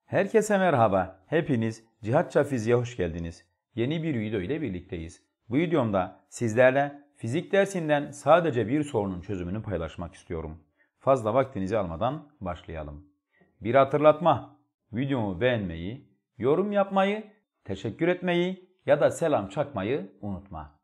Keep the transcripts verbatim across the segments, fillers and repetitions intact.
Herkese merhaba. Hepiniz Cihatça Fizik'e hoş geldiniz. Yeni bir video ile birlikteyiz. Bu videomda sizlerle fizik dersinden sadece bir sorunun çözümünü paylaşmak istiyorum. Fazla vaktinizi almadan başlayalım. Bir hatırlatma. Videomu beğenmeyi, yorum yapmayı, teşekkür etmeyi ya da selam çakmayı unutma.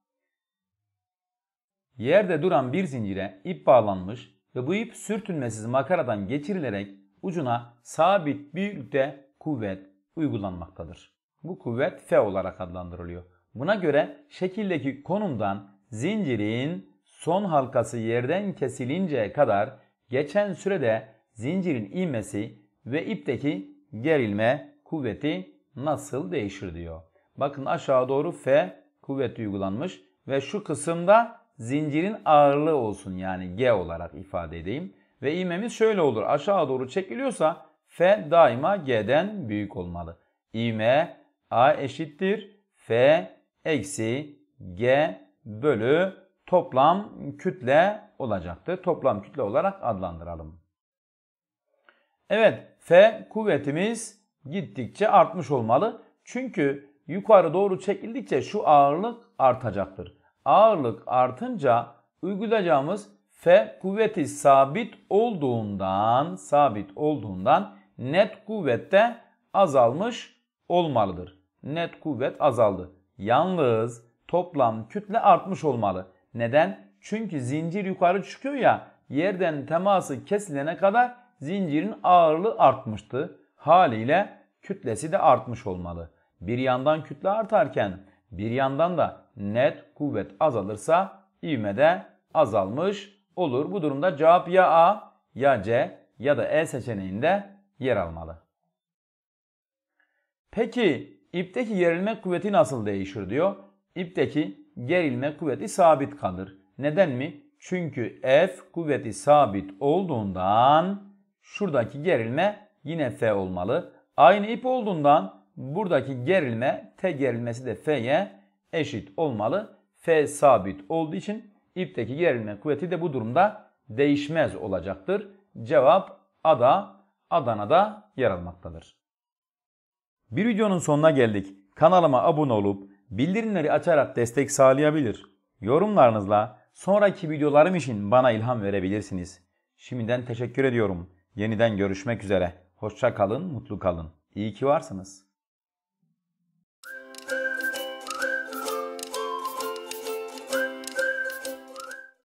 Yerde duran bir zincire ip bağlanmış ve bu ip sürtünmesiz makaradan geçirilerek ucuna sabit büyüklükte kuvvet uygulanmaktadır. Bu kuvvet F olarak adlandırılıyor. Buna göre şekildeki konumdan zincirin son halkası yerden kesilinceye kadar geçen sürede zincirin ivmesi ve ipteki gerilme kuvveti nasıl değişir diyor. Bakın aşağı doğru F kuvveti uygulanmış ve şu kısımda zincirin ağırlığı olsun, yani G olarak ifade edeyim. Ve ivmemiz şöyle olur. Aşağı doğru çekiliyorsa F daima G'den büyük olmalı. İvme A eşittir F eksi G bölü toplam kütle olacaktır. Toplam kütle olarak adlandıralım. Evet, F kuvvetimiz gittikçe artmış olmalı. Çünkü yukarı doğru çekildikçe şu ağırlık artacaktır. Ağırlık artınca uygulayacağımız F kuvveti sabit olduğundan, sabit olduğundan net kuvvet de azalmış olmalıdır. Net kuvvet azaldı. Yalnız toplam kütle artmış olmalı. Neden? Çünkü zincir yukarı çıkıyor ya, yerden teması kesilene kadar zincirin ağırlığı artmıştı. Haliyle kütlesi de artmış olmalı. Bir yandan kütle artarken bir yandan da net kuvvet azalırsa ivme de azalmış olur. Bu durumda cevap ya A, ya C ya da E seçeneğinde yer almalı. Peki ipteki gerilme kuvveti nasıl değişir diyor. İpteki gerilme kuvveti sabit kalır. Neden mi? Çünkü F kuvveti sabit olduğundan şuradaki gerilme yine F olmalı. Aynı ip olduğundan buradaki gerilme, T gerilmesi de F'ye eşit olmalı. F sabit olduğu için ipteki gerilme kuvveti de bu durumda değişmez olacaktır. Cevap Ada, Adana'da yer almaktadır. Bir videonun sonuna geldik. Kanalıma abone olup bildirimleri açarak destek sağlayabilir. Yorumlarınızla sonraki videolarım için bana ilham verebilirsiniz. Şimdiden teşekkür ediyorum. Yeniden görüşmek üzere. Hoşça kalın, mutlu kalın. İyi ki varsınız.